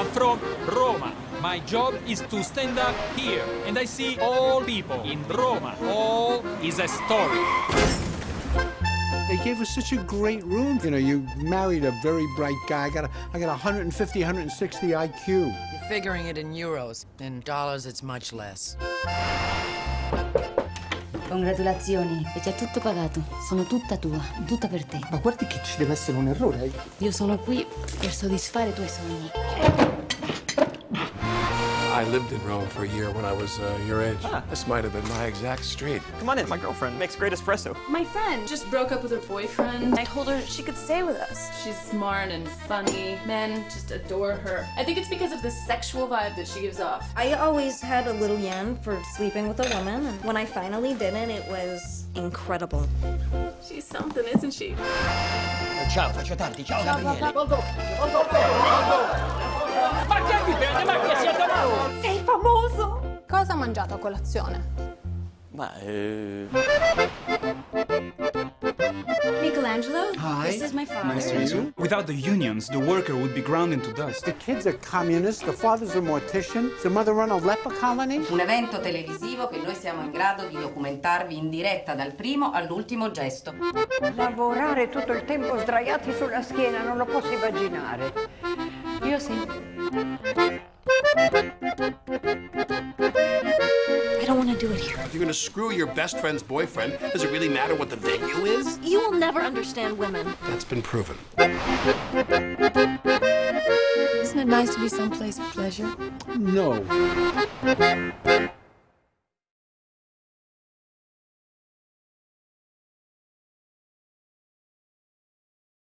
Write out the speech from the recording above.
from Roma. My job is to stand up here, and I see all people in Roma. All is a story. They gave us such a great room. You know, you married a very bright guy. I got 150, 160 IQ. You're figuring it in euros. In dollars, it's much less. Congratulazioni, è già tutto pagato. Sono tutta tua, tutta per te. Ma guardi che ci deve essere un errore. Io sono qui per soddisfare i tuoi sogni. I lived in Rome for a year when I was your age. This might have been my exact street. Come on in, my girlfriend makes great espresso. My friend just broke up with her boyfriend. I told her she could stay with us. She's smart and funny. Men just adore her. I think it's because of the sexual vibe that she gives off. I always had a little yen for sleeping with a woman, and when I finally did it was incredible. She's something, isn't she? Ciao, faccio tanti. Ciao, Gabriele. Ma che vi ma che siete voi? Sei famoso! Cosa ha mangiato a colazione? Michelangelo, Hi. this is my father. Nice to meet you. Without the unions, the worker would be ground into dust. The kid's a communist, the father's a mortician, the mother run a leper colony. Un evento televisivo che noi siamo in grado di documentarvi in diretta dal primo all'ultimo gesto. Lavorare tutto il tempo sdraiati sulla schiena, non lo posso immaginare. Io sì. I don't want to do it here. If you're gonna screw your best friend's boyfriend, does it really matter what the venue is? You will never understand women. That's been proven. Isn't it nice to be someplace of pleasure? No.